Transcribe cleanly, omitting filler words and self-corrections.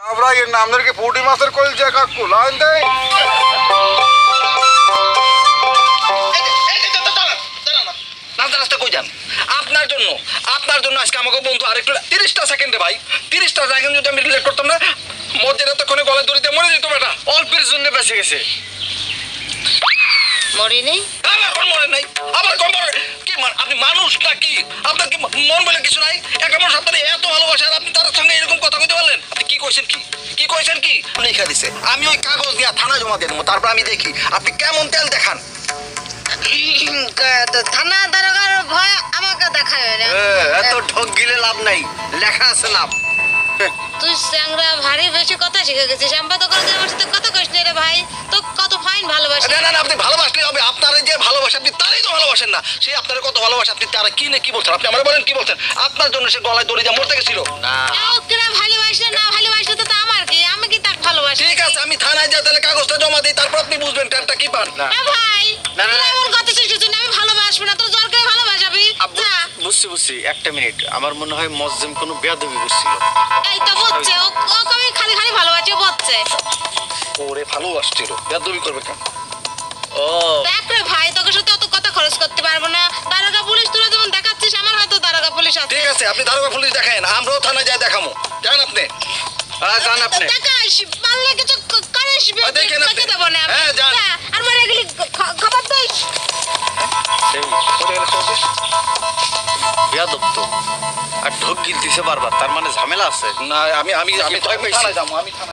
আমরা এর নামদেরকে পুঁটি মাছের কলজা কাকু লাইন দেয়। আপনার জন্য আজকে আমাকে বন্ধু আরেকটু 30টা সেকেন্ডে ভাই 30টা সেকেন্ড যদি আমি রিলেট করতাম না মধ্যে এতক্ষণে গলায় দড়িতে মরে যেত বেটা। অল্পের জন্য বেঁচে গেছে। মরিনি এখন মরে নাই আবার কোন মরে কি আপনি মানুষ নাকি? আপনার কি মন বলে কিছু নাই? একটা মানুষ আপনার এত ভালোবাসে আর আপনি তার সঙ্গে এরকম কথা কইতে পারলেন? আপনি কি কইছেন কি কইছেন কি লেখা দিছে? আমি ওই কাগজ দিয়া থানা জমা দিয়ে দেবো, তারপর আমি দেখি আপনি কেমন তেল দেখান। থানা দারোগার ভয় আমাকে দেখাবে না। এত ঠক গিলে লাভ নাই, লেখা আছে লাভ। তুই স্যাংরা ভারী বেশি কথা শিখে গেছিস। আমরা তো কোনোদিন ওর সাথে কথা কইস না রে ভাই। তো কত ফাইন ভালোবাসি। না আপনি ভালোবাসলে হবে। আপনার যে ভালোবাসা আপনি তারই তো ভালোবাসেন না। সে আপনার কত ভালোবাসে আপনি তারা কি না কি বলছেন? আপনি আমার বলেন কি বলছেন? আপনার জন্য সে গলায় দড়ি দিয়ে মরতে গেছিল। ওকে না ভালোবাসলে না ভালোবাসলে তো আমার কি? আমি কি তাকে ভালোবাসি? ঠিক আছে আমি থানায় যা তাহলে কাগজটা জমা দিই, তারপর আপনি বুঝবেন ট্যানটা কি পান। ভাই তুই এমন কথা শিখছিস না আমি ভালোবাসবো না। তোর জোর করে ভালোবাসাবি না। বুঝছি 1টা মিনিট। আমার মনে হয় মজজিম কোনো বেয়াদবি করছিল। এই তো বুঝছে ও আমি খালি ভালোবাসি ও বুঝছে। ওরে ভালোবাসছিল, বেয়াদবি করবে কেন? ও দেখ রে ভাই তোকে সাথে অত কথা খরচ করতে পারবো না। দারোগা পুলিশ তুই যেমন দেখাচ্ছিস আমার হয়তো দারোগা পুলিশ আছে। ঠিক আছে আপনি দারোগা পুলিশ দেখান, আমরাও থানায় যাই দেখামো। যান আপনি। যান আপনি। দেখাস পারলে কিছু করিস দেখেন আপনি। দেখে দেবো না। হ্যাঁ, যান। আর মারা গেলি খবর দিস। বেয়াদব তো। আর ঢোক গিলতিছে বারবার, তার মানে ঝামেলা আছে। না আমি ভয় পাইছি।